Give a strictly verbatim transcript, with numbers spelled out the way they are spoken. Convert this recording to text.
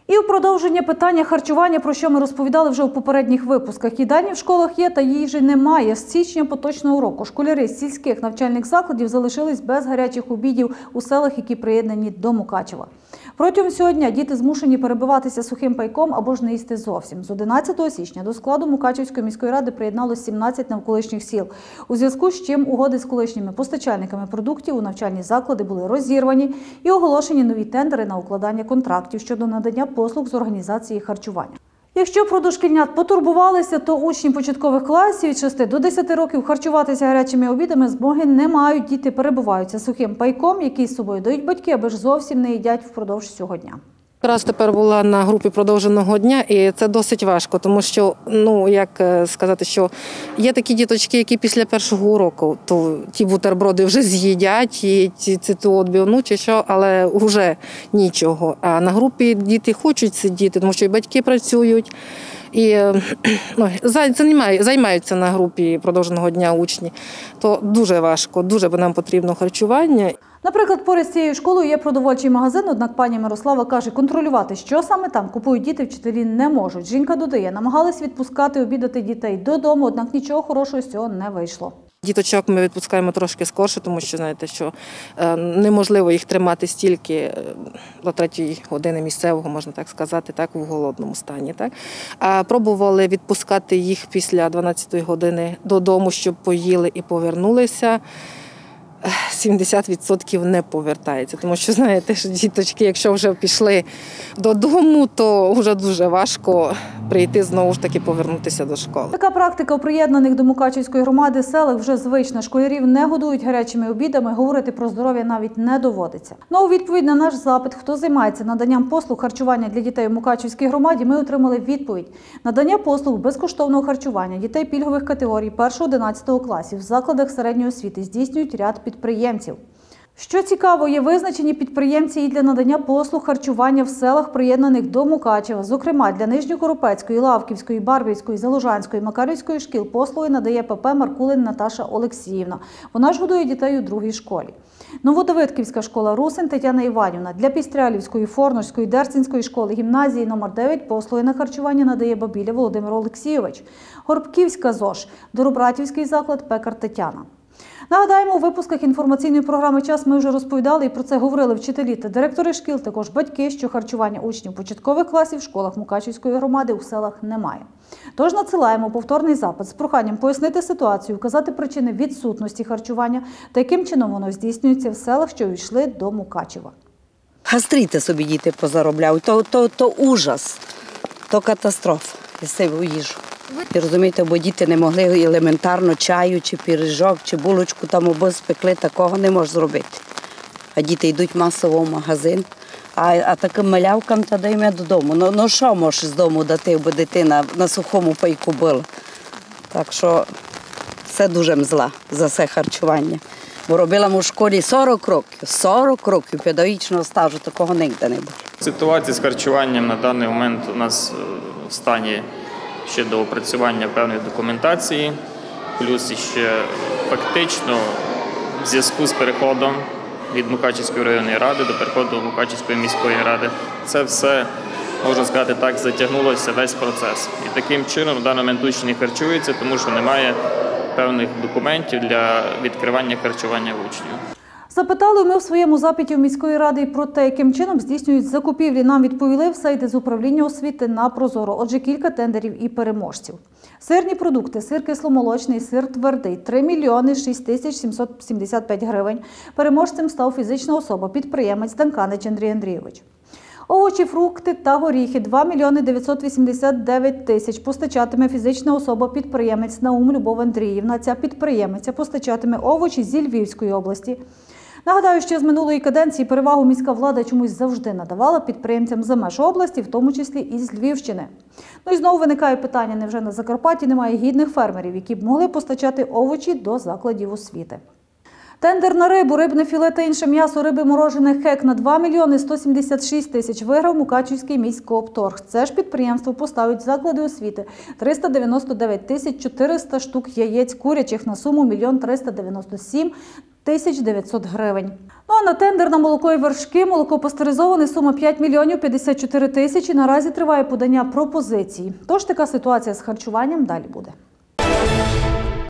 І у продовження питання харчування, про що ми розповідали вже у попередніх випусках. Їдальні в школах є, та їжі немає. З січня поточного року школяри з сільських навчальних закладів залишились без гарячих обідів у селах, які приєднані до Мукачева. Протягом цього дня діти змушені перебиватися сухим пайком або ж не їсти зовсім. З одинадцятого січня до складу Мукачевської міської ради приєдналось сімнадцять навколишніх сіл. У зв'язку з чим угоди з колишніми постачальниками продуктів у навчальні заклади були розірвані і оголошені нові тендери на укладання контрактів щодо надання послуг з організації харчування. Якщо про дошкільнят потурбувалися, то учні початкових класів від шести до десяти років харчуватися гарячими обідами змоги не мають. Діти перебуваються сухим пайком, який з собою дають батьки, аби ж зовсім не їдять впродовж цього дня. Якраз тепер була на групі продовженого дня, і це досить важко, тому що, ну, як сказати, що є такі діточки, які після першого уроку, то ті бутерброди вже з'їдять, і цю отбивну чи що, але вже нічого. А на групі діти хочуть сидіти, тому що і батьки працюють, і ну, займаються на групі продовженого дня учні. То дуже важко, дуже нам потрібно харчування. Наприклад, поряд з цією школою є продовольчий магазин, однак пані Мирослава каже, контролювати, що саме там купують діти, вчителі не можуть. Жінка додає, намагались відпускати обідати дітей додому, однак нічого хорошого з цього не вийшло. Діточок ми відпускаємо трошки скорше, тому що, знаєте, що неможливо їх тримати стільки до третьої години місцевого, можна так сказати, так, в голодному стані. Так. А пробували відпускати їх після дванадцятої години додому, щоб поїли і повернулися. сімдесят відсотків не повертається, тому що, знаєте, що діточки, якщо вже пішли додому, то вже дуже важко прийти знову ж таки повернутися до школи. Така практика у приєднаних до Мукачевської громади селах вже звична. Школярів не годують гарячими обідами, говорити про здоров'я навіть не доводиться. Ну, у відповідь на наш запит, хто займається наданням послуг харчування для дітей у Мукачевській громаді, ми отримали відповідь. Надання послуг безкоштовного харчування дітей пільгових категорій першого-одинадцятого класів в закладах середньої освіти здійснюють ряд підприємців. Що цікаво, є визначені підприємці і для надання послуг харчування в селах, приєднаних до Мукачева. Зокрема, для Нижньокоропецької, Лавківської, Барбівської, Залужанської, Макарівської шкіл послуги надає ПП «Маркулин» Наташа Олексіївна. Вона ж годує дітей у другій школі. Новодавидківська школа «Русин» Тетяна Іванівна. Для Пістрялівської, Форнорської, Дерцінської школи гімназії номер дев'ять послуги на харчування надає Бабіля Володимир Олексійович. Горбківська ЗОЖ, Доробратівський заклад «Пекар» Тетяна. Нагадаємо, у випусках інформаційної програми «Час» ми вже розповідали і про це говорили вчителі та директори шкіл, також батьки, що харчування учнів початкових класів в школах Мукачевської громади у селах немає. Тож надсилаємо повторний запит з проханням пояснити ситуацію, вказати причини відсутності харчування та яким чином воно здійснюється в селах, що увійшли до Мукачева. Гастрити собі діти позаробляють, то, то, то ужас, то катастрофа, якщо ви їжу. І розумієте, бо діти не могли елементарно чаю, чи пиріжок, чи булочку там або спекли, такого не можуть зробити. А діти йдуть масово в магазин, а, а таким малявкам та даємо додому. Ну, ну що можеш з дому дати, бо дитина на сухому пайку була. Так що все дуже мзла за це харчування. Бо робила ми в школі сорок років, сорок років педагогічного стажу, такого ніде не було. Ситуація з харчуванням на даний момент у нас в стані ще до опрацювання певної документації, плюс ще фактично в зв'язку з переходом від Мукачевської районної ради до переходу Мукачевської міської ради. Це все, можна сказати так, затягнулося весь процес. І таким чином в даний момент учні не харчуються, тому що немає певних документів для відкривання харчування учнів. Запитали ми в своєму запиті в міської ради і про те, яким чином здійснюють закупівлі. Нам відповіли, все йде з управління освіти на Прозоро. Отже, кілька тендерів і переможців. Сирні продукти, сир кисломолочний, сир твердий – три мільйони шість тисяч сімсот сімдесят п'ять гривень. Переможцем став фізична особа, підприємець Данканич Андрій Андрійович. Овочі, фрукти та горіхи – два мільйони дев'ятсот вісімдесят дев'ять тисяч. Постачатиме фізична особа-підприємець Наум Любов Андріївна. Ця підприємиця постачатиме овочі зі Львівської області. Нагадаю, що з минулої каденції перевагу міська влада чомусь завжди надавала підприємцям за меж області, в тому числі і з Львівщини. Ну і знову виникає питання, невже на Закарпатті немає гідних фермерів, які б могли постачати овочі до закладів освіти. Тендер на рибу, рибне філе та інше м'ясо риби морожених «Хек» на два мільйони сто сімдесят шість тисяч виграв Мукачівський міськоопторг. Це ж підприємство поставить в заклади освіти триста дев'яносто дев'ять тисяч чотириста штук яєць курячих на суму мільйон триста дев'яносто сім тисяч дев'ятсот гривень. Ну а на тендер на молоко і вершки молоко пастеризоване сума п'ять мільйонів п'ятдесят чотири тисячі. Наразі триває подання пропозицій. Тож така ситуація з харчуванням далі буде.